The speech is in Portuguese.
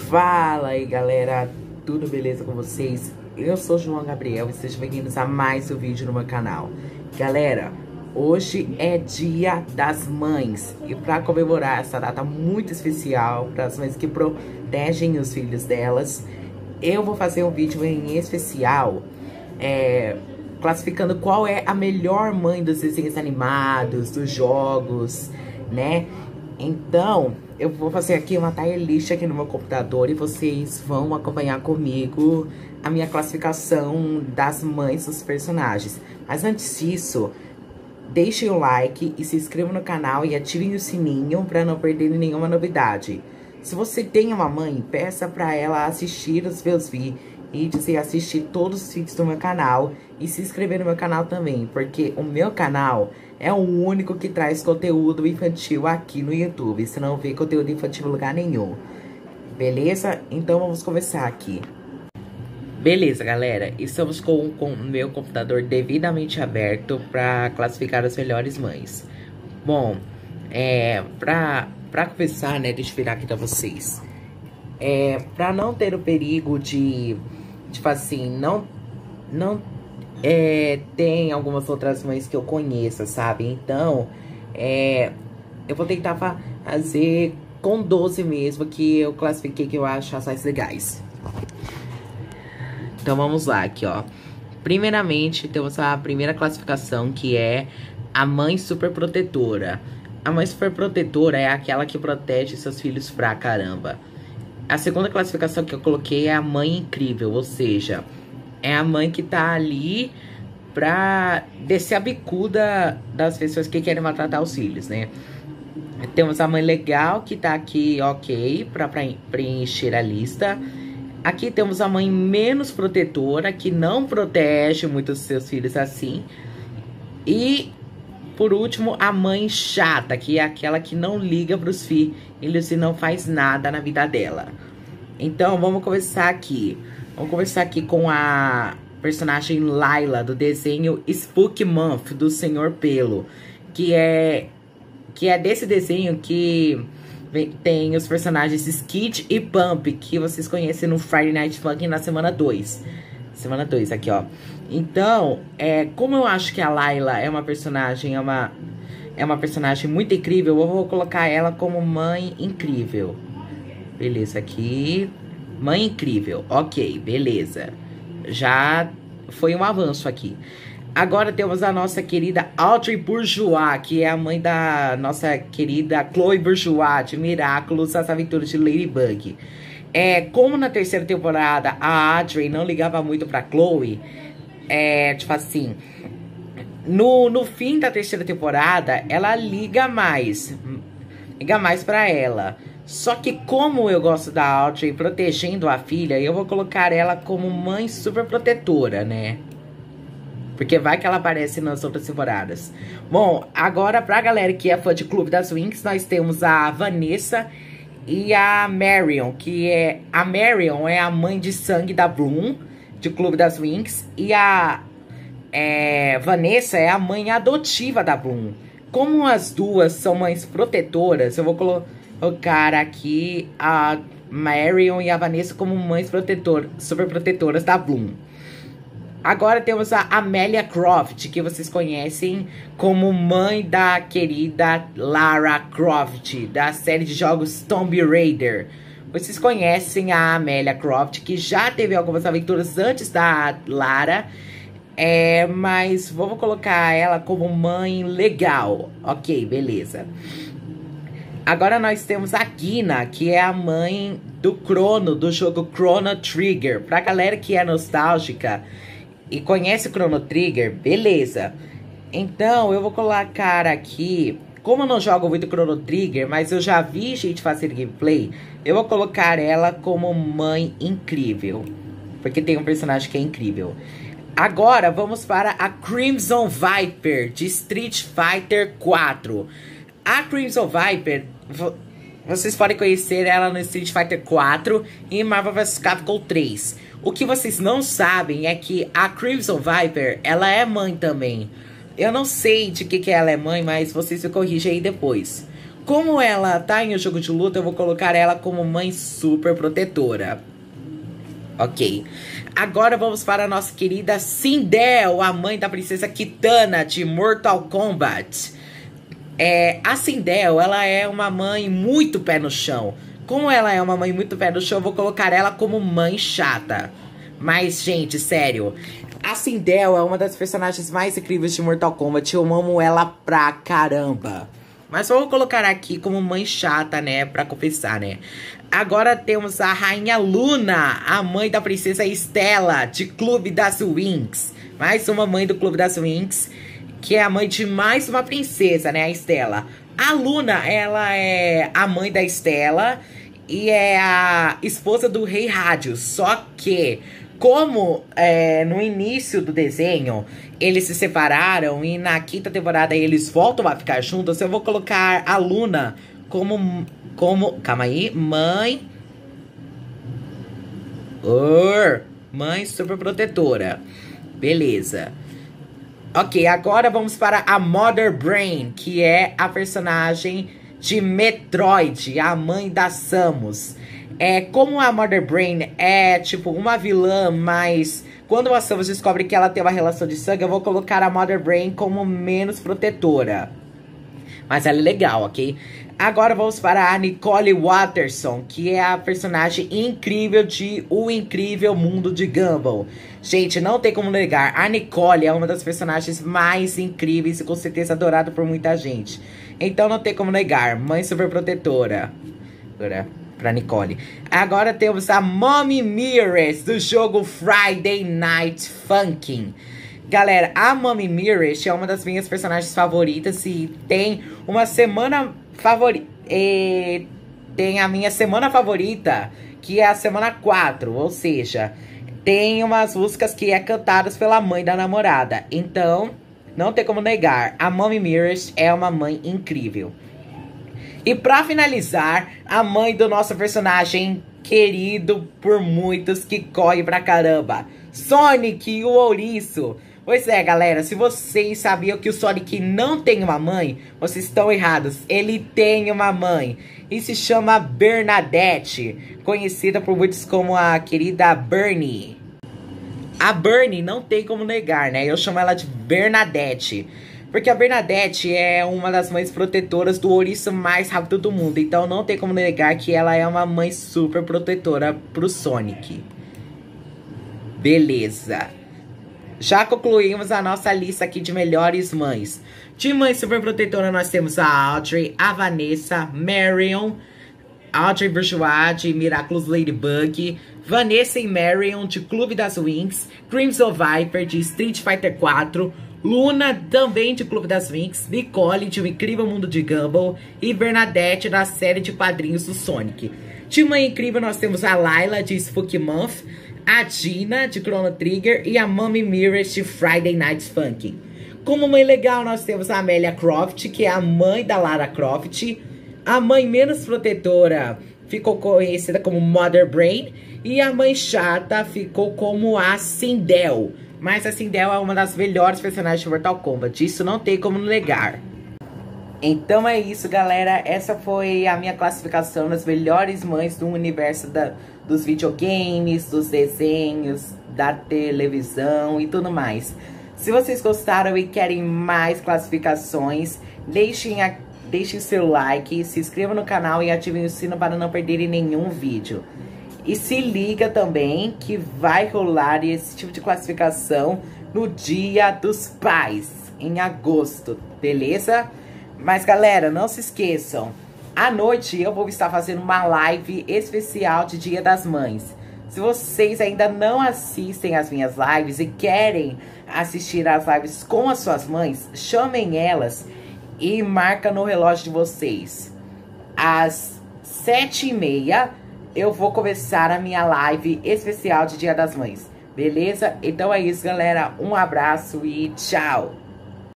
Fala aí, galera, tudo beleza com vocês? Eu sou João Gabriel e sejam bem-vindos a mais um vídeo no meu canal. Galera, hoje é Dia das Mães e para comemorar essa data muito especial para as mães que protegem os filhos delas, eu vou fazer um vídeo em especial classificando qual é a melhor mãe dos desenhos animados, dos jogos, né? Então, eu vou fazer aqui uma tier list aqui no meu computador e vocês vão acompanhar comigo a minha classificação das mães dos personagens. Mas antes disso, deixem o like e se inscrevam no canal e ativem o sininho para não perderem nenhuma novidade. Se você tem uma mãe, peça para ela assistir os meus vídeos e assistir todos os vídeos do meu canal e se inscrever no meu canal também, porque o meu canal é o único que traz conteúdo infantil aqui no YouTube. Você não vê conteúdo infantil em lugar nenhum. Beleza? Então vamos começar aqui. Beleza, galera. Estamos com o meu computador devidamente aberto para classificar as melhores mães. Bom, pra começar, né, deixa eu virar aqui pra vocês. Pra não ter o perigo de tipo assim, não tem algumas outras mães que eu conheça, sabe? Então, eu vou tentar fazer com 12 mesmo, que eu classifiquei que eu acho as mais legais. Então, vamos lá, aqui, ó. Primeiramente, temos a primeira classificação, que é a mãe super protetora. A mãe super protetora é aquela que protege seus filhos pra caramba. A segunda classificação que eu coloquei é a mãe incrível, ou seja, é a mãe que tá ali pra descer a bicuda das pessoas que querem maltratar os filhos, né? Temos a mãe legal, que tá aqui, ok, pra preencher a lista. Aqui temos a mãe menos protetora, que não protege muito os seus filhos assim. E, por último, a mãe chata, que é aquela que não liga pros filhos e não faz nada na vida dela. Então, vamos começar aqui. Vamos começar aqui com a personagem Layla, do desenho Spook Month, do Senhor Pelo. Que é desse desenho que tem os personagens Skid e Pump, que vocês conhecem no Friday Night Funkin' na semana 2. Semana 2, aqui, ó. Então, como eu acho que a Layla é uma personagem, é uma personagem muito incrível, eu vou colocar ela como mãe incrível. Beleza, aqui. Mãe incrível. Ok, beleza. Já foi um avanço aqui. Agora temos a nossa querida Audrey Bourgeois, que é a mãe da nossa querida Chloe Bourgeois, de Miraculous, As Aventuras de Ladybug. Como na terceira temporada a Audrey não ligava muito pra Chloe, tipo assim, no fim da terceira temporada, ela liga mais pra ela. Só que como eu gosto da Audrey protegendo a filha, eu vou colocar ela como mãe super protetora, né? Porque vai que ela aparece nas outras temporadas. Bom, agora pra galera que é fã de Clube das Winx, nós temos a Vanessa e a Marion, a Marion é a mãe de sangue da Bloom, de Clube das Winx, e a Vanessa é a mãe adotiva da Bloom. Como as duas são mães protetoras, eu vou colocar aqui a Marion e a Vanessa como mães super protetoras da Bloom. Agora temos a Amelia Croft, que vocês conhecem como mãe da querida Lara Croft, da série de jogos Tomb Raider. Vocês conhecem a Amelia Croft, que já teve algumas aventuras antes da Lara, mas vamos colocar ela como mãe legal. Ok, beleza. Agora nós temos a Gina, que é a mãe do Chrono, do jogo Chrono Trigger. Pra galera que é nostálgica e conhece o Chrono Trigger, beleza. Então, eu vou colocar aqui, como eu não jogo muito Chrono Trigger, mas eu já vi gente fazer gameplay, eu vou colocar ela como mãe incrível, porque tem um personagem que é incrível. Agora, vamos para a Crimson Viper, de Street Fighter 4. A Crimson Viper, vocês podem conhecer ela no Street Fighter 4 e Marvel vs Capcom 3. O que vocês não sabem é que a Crimson Viper, ela é mãe também. Eu não sei de que ela é mãe, mas vocês me corrigem aí depois. Como ela tá em um jogo de luta, eu vou colocar ela como mãe super protetora. Ok. Agora vamos para a nossa querida Sindel, a mãe da princesa Kitana de Mortal Kombat. A Sindel, ela é uma mãe muito pé no chão. Como ela é uma mãe muito pé no chão, eu vou colocar ela como mãe chata. Mas, gente, sério, a Sindel é uma das personagens mais incríveis de Mortal Kombat. Eu amo ela pra caramba. Mas vou colocar aqui como mãe chata, né? Pra confessar, né? Agora temos a Rainha Luna, a mãe da princesa Estela, de Clube das Winx. Mais uma mãe do Clube das Winx, que é a mãe de mais uma princesa, né? A Estela. A Luna, ela é a mãe da Estela e é a esposa do Rei Rádio. Só que, como no início do desenho eles se separaram e na quinta temporada eles voltam a ficar juntos, eu vou colocar a Luna como calma aí, mãe super protetora. Beleza. Ok, agora vamos para a Mother Brain, que é a personagem de Metroid, a mãe da Samus. Como a Mother Brain é tipo uma vilã, mas quando a Samus descobre que ela tem uma relação de sangue, eu vou colocar a Mother Brain como menos protetora. Mas ela é legal, ok? Agora vamos para a Nicole Watterson, que é a personagem incrível de O Incrível Mundo de Gumball. Gente, não tem como negar, a Nicole é uma das personagens mais incríveis e com certeza adorada por muita gente. Então não tem como negar, mãe super protetora. Pra Nicole. Agora temos a Mommy Mirrors do jogo Friday Night Funkin'. Galera, a Mommy Mirrors é uma das minhas personagens favoritas e tem uma semana favorita. Tem a minha semana favorita, que é a semana 4, ou seja, tem umas músicas que cantadas pela mãe da namorada. Então, não tem como negar, a Mommy Mirrors é uma mãe incrível. E pra finalizar, a mãe do nosso personagem querido por muitos, que corre pra caramba, Sonic, o ouriço. Pois é, galera, se vocês sabiam que o Sonic não tem uma mãe, vocês estão errados. Ele tem uma mãe e se chama Bernadette, conhecida por muitos como a querida Bernie. A Bernie não tem como negar, né? Eu chamo ela de Bernadette, porque a Bernadette é uma das mães protetoras do ouriço mais rápido do mundo. Então não tem como negar que ela é uma mãe super protetora pro Sonic. Beleza. Já concluímos a nossa lista aqui de melhores mães. De mãe super protetora nós temos a Audrey, a Vanessa, Marion, Audrey Bourgeois de Miraculous Ladybug, Vanessa e Marion de Clube das Winx, Crimson Viper de Street Fighter 4, Luna também de Clube das Winx, Nicole de O Incrível Mundo de Gumball e Bernadette da série de quadrinhos do Sonic. De mãe incrível nós temos a Layla de Spooky Month, a Gina de Chrono Trigger e a Mommy Mirrors de Friday Night Funkin'. Como mãe legal nós temos a Amelia Croft, que é a mãe da Lara Croft. A mãe menos protetora ficou conhecida como Mother Brain. E a mãe chata ficou como a Sindel. Mas a Sindel é uma das melhores personagens de Mortal Kombat, isso não tem como negar. Então é isso, galera. Essa foi a minha classificação das melhores mães do universo dos videogames, dos desenhos, da televisão e tudo mais. Se vocês gostaram e querem mais classificações, deixem seu like, se inscrevam no canal e ativem o sino para não perderem nenhum vídeo. E se liga também que vai rolar esse tipo de classificação no Dia dos Pais, em agosto, beleza? Mas galera, não se esqueçam, à noite eu vou estar fazendo uma live especial de Dia das Mães. Se vocês ainda não assistem as minhas lives e querem assistir às lives com as suas mães, chamem elas e marca no relógio de vocês. Às 7h30 eu vou começar a minha live especial de Dia das Mães, beleza? Então é isso, galera. Um abraço e tchau!